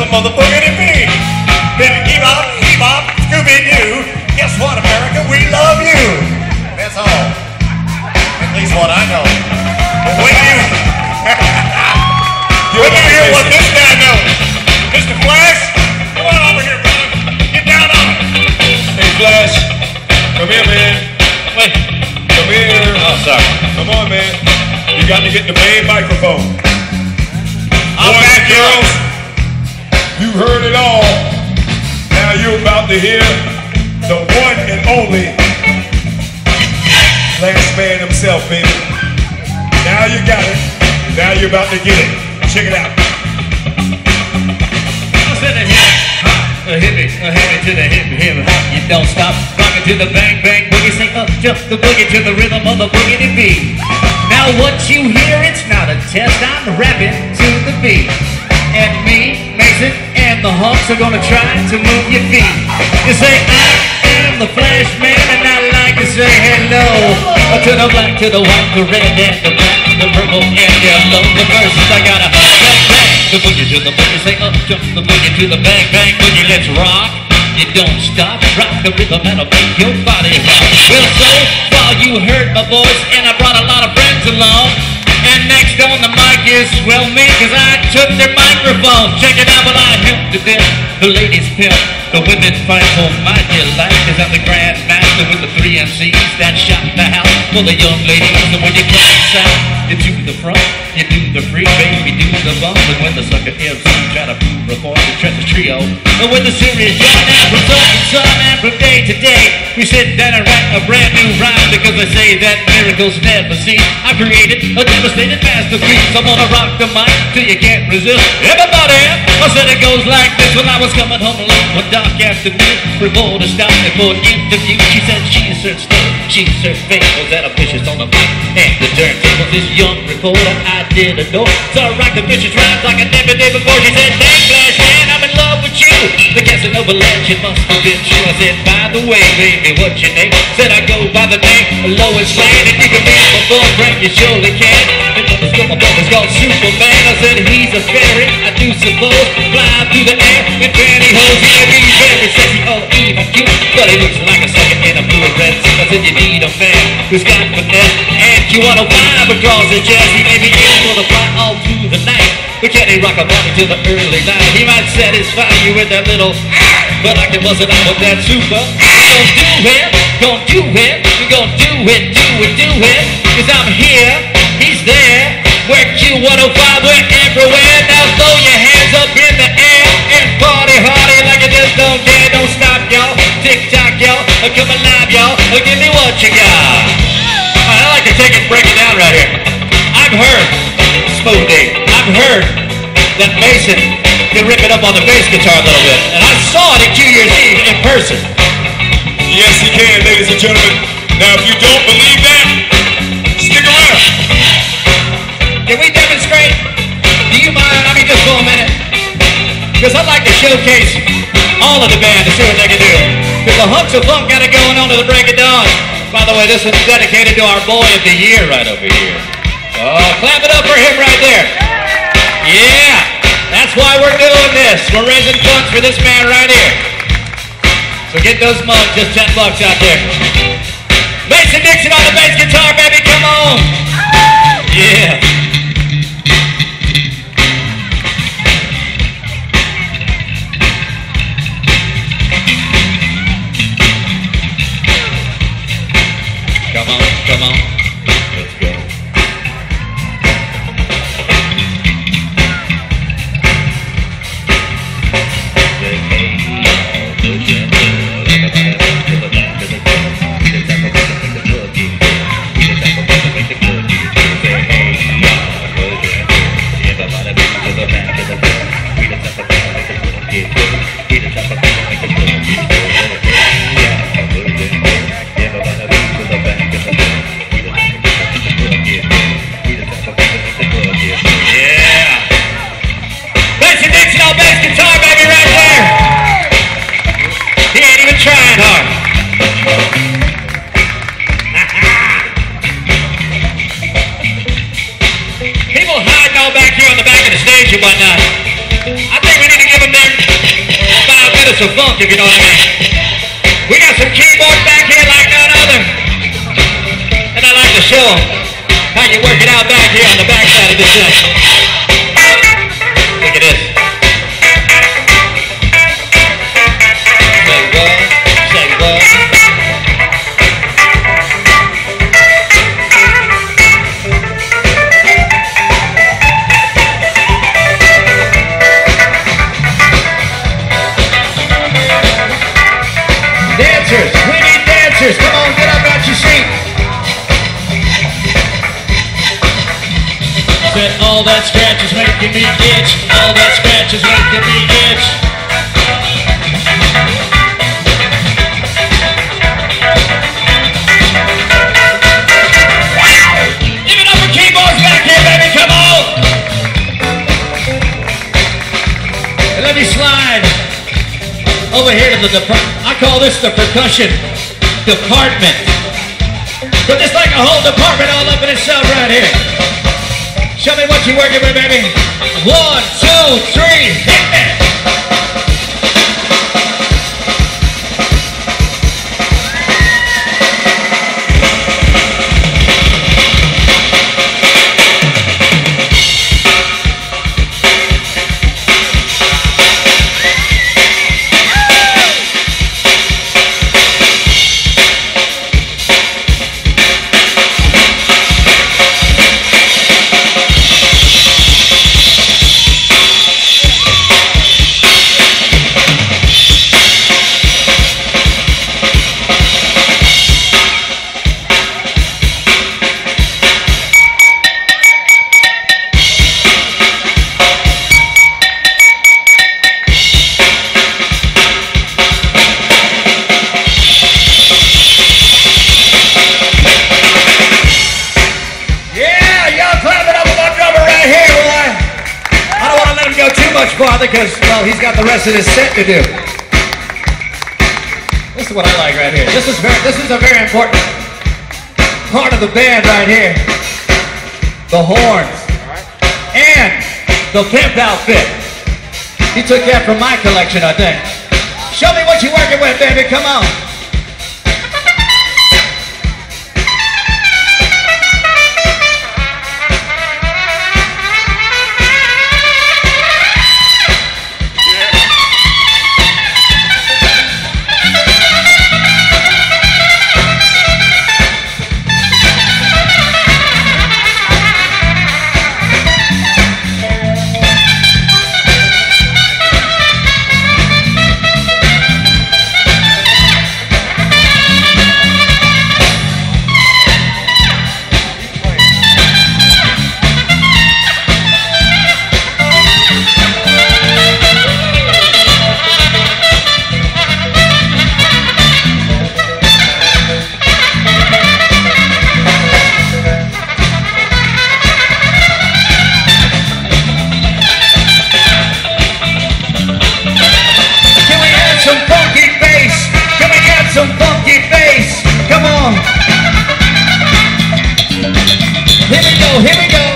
rhythm of the boogity beat. Bebop, Scooby-Doo. Guess what, America? We love you. That's all. At least what I know. But when you hear what this guy knows, Mr. Flash, come on over here, brother. Get down on it. Hey, Flash. Come here, man. Wait. Come here. Oh, sorry. Come on, man. You got to get the main microphone. Boys and girls, you heard it all. Now you're about to hear the one and only Flash Man himself, baby. Now you got it. Now you're about to get it. Check it out. Hit me to the hip, you don't stop. Rockin' to the bang, bang, boogie, sing up, jump the boogie to the rhythm of the boogity beat. Now what you hear, it's not a test, I'm rapping to the beat. And me, Mason, and the Hunks are gonna try to move your feet. You say, I am the Flash Man, and I like to say hello to the black, to the white, the red, and the black, the purple, and yellow. The verses I gotta bang, the boogie to the boogie, say up, jump the boogie to the bang, bang, boogie, let's rock. You don't stop, rock the rhythm that'll make your body rock. Well, so far you heard my voice, and I brought a lot of friends along. And next on the mic is, well, me, cause I took their microphone. Check it out while I help to them. The ladies pimp, the women fight for my delight. Cause I'm the grand master with the 3 MCs that shot the house for the young ladies. And when you come inside, you do the front, you do the free, baby, do the bump. And when the sucker MC try to prove reform, the treasure trio. And with the serious John and from sun to sun and from day to day, we sit down and write a brand new rhyme. Because I say that miracles never cease. I created a devastated masterpiece. I'm gonna rock the mic till you can't resist. Everybody, I said it goes like this. When I was coming home alone one dark afternoon, reporter stopped me for an interview. She said she served steak, she served bagels, and a vicious on the mic and the turntables. This young reporter I did adore, so I rocked the vicious rhymes like I never did before. She said, "Dang, Flash Man, I'm in love with you." The Casanova legend must have been true. I said, "By the way, baby, what's your name?" Said, "I go by the name Lois Lane, and you can be my boyfriend, you surely can." My brother's called Superman. I said he's a fairy, I do suppose. Fly through the air in pantyhose. Yeah, he's very sexy, oh, even cute, but he looks like a sucker in a blue red suit. I said you need a man who's got finesse, and you want to vibe across the chest. He may be in for the fly all through the night, but can he rock a body till the early night? He might satisfy you with that little, but I can bust it out with that super. Gonna do it, gonna do it, do it, cause I'm here, he's there. Work Q105, we're everywhere. Now throw your hands up in the air and party hardy like you just don't care. Don't stop, y'all. Tick tock, y'all. Come alive, y'all. Give me what you got. I like to take it and break it down right here. I've heard, Smoothie, I've heard that Mason can rip it up on the bass guitar a little bit. And I saw it at New Year's Eve in person. Yes, he can, ladies and gentlemen. Now, if you don't believe that, stick around. Can we demonstrate? Do you mind? I mean, just for a minute. Because I'd like to showcase all of the band to see what they can do. Because the Hunks of Funk got it going on to the break of dawn. By the way, this one's dedicated to our boy of the year right over here. Oh, clap it up for him right there. Yeah, that's why we're doing this. We're raising funds for this man right here. So get those mugs, just $10 out there. Mason Dixon on the bass guitar, baby, come on. Yeah. Come on, let's go. bit of some funk, if you know what I mean. We got some keyboards back here like none other. And I like to show them how you work it out back here on the back side of this thing. Look at this. Say what? Say what? Dancers, we need dancers. Come on, get up out your seat. Said all that scratch is making me itch. All that scratch is making me itch. Give it up for keyboards back here, baby. Come on. And let me slide over here to the I call this the percussion department. But it's like a whole department all up in itself right here. Show me what you're working with, baby. 1, 2, 3, hit me. Because, well, he's got the rest of his set to do. This is what I like right here. This is a very important part of the band right here. The horns. And the pimp outfit. He took that from my collection, I think. Show me what you're working with, baby. Come on. Here we go.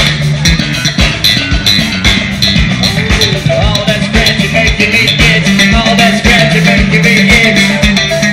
All that scratch is making me itch. All that scratch is making me itch.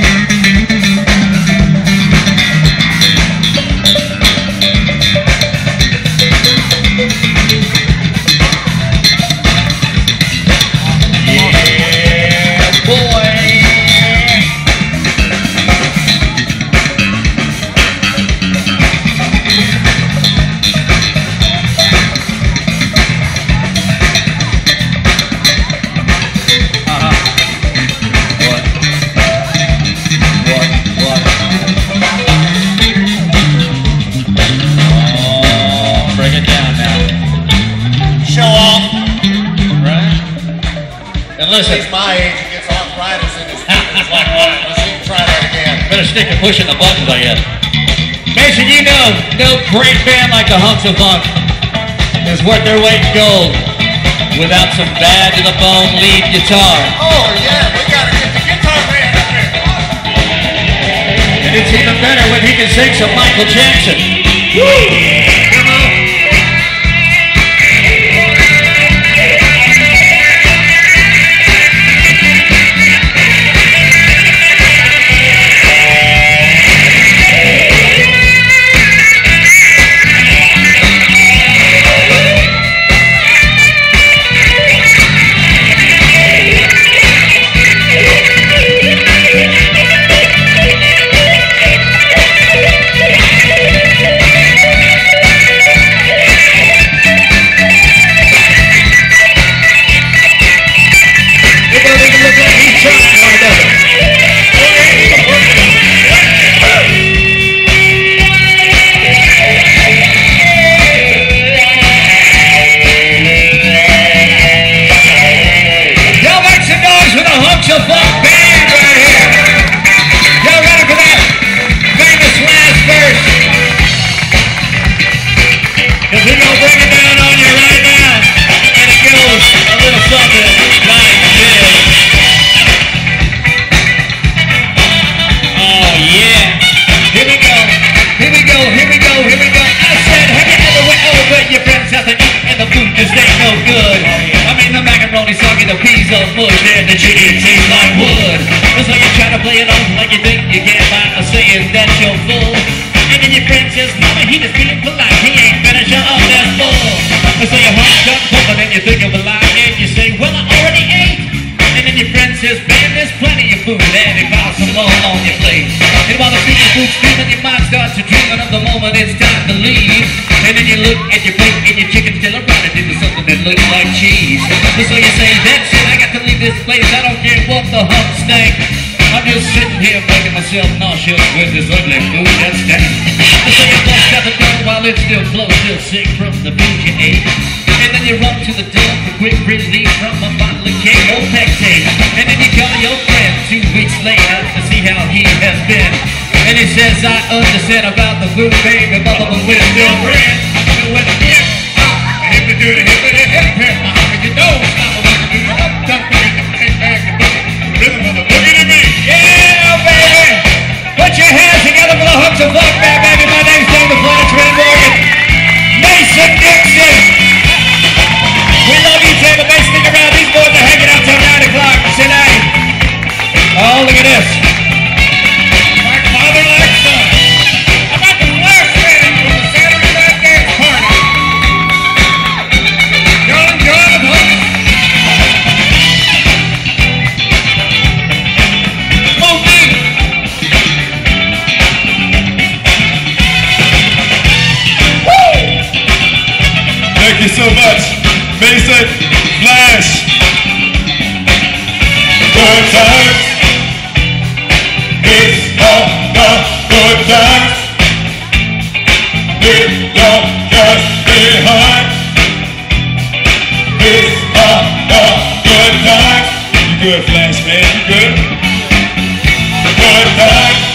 Listen, he's my age, he gets arthritis in his fingers like that. Let's see him try that again. Better stick to pushing the buttons, I guess. Mason, you know, no great band like the Hunks of Funk is worth their weight in gold without some bad to the bone lead guitar. Oh yeah, we gotta get the guitar man up here. And it's even better when he can sing some Michael Jackson. Woo! Come on. and the chicken tastes like wood. And so you try to play it off like you think you get by saying that you're full. And then your friend says, mama, he just being polite, he ain't finished up, that's full. And so your heart starts pumping and you think of a lie, and you say, well, I already ate. And then your friend says, man, there's plenty of food, and he piles some more on your plate. And while the food's steaming, your mind starts to dreaming of the moment it's time to leave. And then you look at your plate and your chicken's still around it into something that looks like cheese. And so you say, that's it, I got to leave this place, I don't care what the Hunks think. I'm just sitting here making myself nauseous with this ugly food that stinks. And so you bust out the door while it's still closed, still sick from the food you ate. And then you run to the door for quick relief from a bottle of KO Pectate. And then you call your friend 2 weeks later to see how he has been. And he says, I understand about the food, baby, but we're still friends. And when the hip, hip to do the hip and the hip, you know it's not what to do. I'm done for the bang bang the boogie, the rhythm of the boogie to me. Yeah, baby! Put your hands together for the Hunks of Funk, baby. My name's Dave the Flash Red Morgan. Mason Dixon. We love you, Taylor. They stick around. These boys are hanging out till 9 o'clock tonight. Oh, look at this. Like father, like son. How about the last band from the Saturday Night Dance Party? Y'all enjoy the Hunks. Move me. Woo! Thank you so much, Mason, Flash. Good times. It's all the good times. We don't just behind. It's all the good times. You good, Flash, man? You good? Good times.